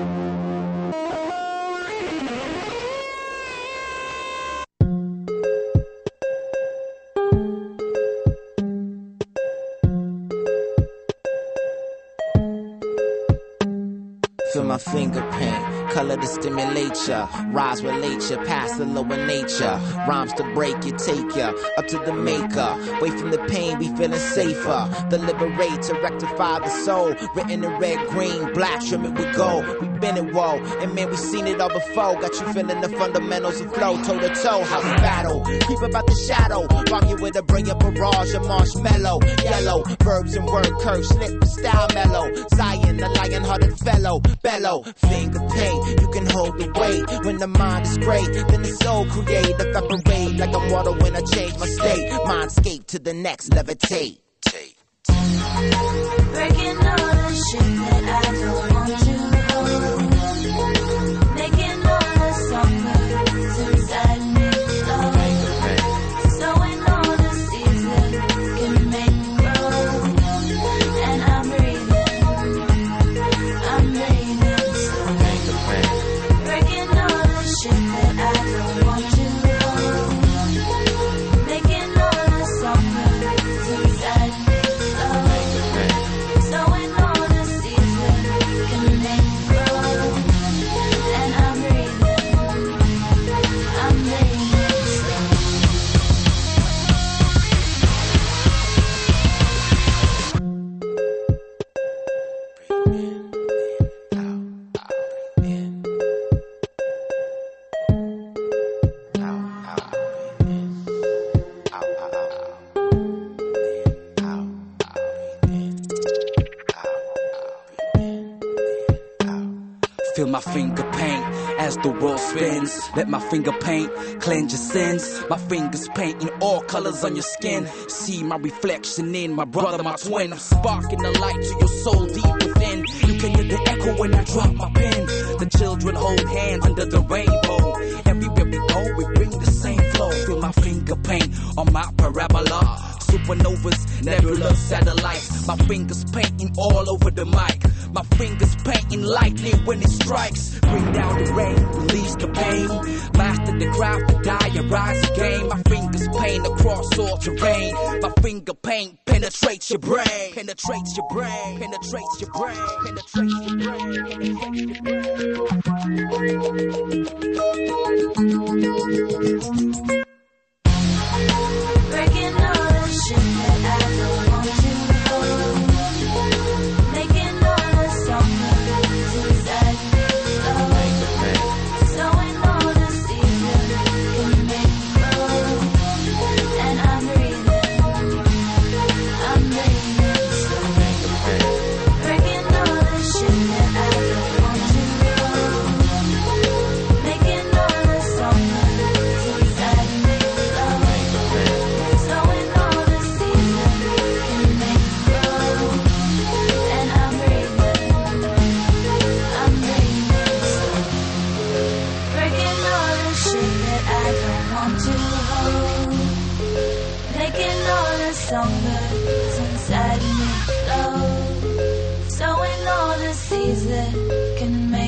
Feel my finger paint, color to stimulate ya. Rise relate ya, past the lower nature. Rhymes to break you, take ya up to the maker. Away from the pain, we feeling safer. The liberate to rectify the soul. Written in red, green, black, trim it with gold. We been it, whoa, and man, we seen it all before. Got you feeling the fundamentals of flow, toe to toe, house battle. Creep about the shadow, rock you with a brilliant barrage of marshmallow. Yellow, verbs and word curves, slip the style mellow. Zion, the lion-hearted fellow. Bellow, finger paint, you can hold the weight. When the mind is great, then the soul create. Evaporate like I'm water when I change my state. Mindscape to the next, levitate. Breaking all the shit that I don't want to hold. Making all the songbirds inside me flow. Sowing all the seeds that can make me grow. And I'm breathing breaking all the shit that I don't want to hold. Making all the songbirds inside me flow. Sowing all the seeds that can make me grow. And I'm breathing Feel my finger paint as the world spins. Let my finger paint cleanse your sins. My fingers paint in all colors on your skin. See my reflection in my brother, my twin. I'm sparking the light to your soul deep within. You can hear the echo when I drop my pen. The children hold hands under the rainbow. Everywhere we go, we bring the same flow. Feel my finger paint on my parabola. Supernovas, nebula, satellites. My fingers painting all over the mic. My fingers painting lightning when it strikes. Bring down the rain, release the pain. Master the craft, the diarize the game. My fingers paint across all terrain. My finger paint penetrates your brain. Penetrates your brain. Penetrates your brain. Penetrates your brain. Penetrates your brain. breaking all the shit that I don't want to hold. Making all the songbirds inside me flow. Sowing all the seeds that can make me grow. And I'm breathing slow. Breaking all the shit that I don't want to hold. Making all the songbirds inside me flow. Sowing all the seeds that can make me grow. And I'm breathing slow. Breaking all the shit that I don't want to hold. Making all the songbirds inside me flow. Sowing all the seeds that can make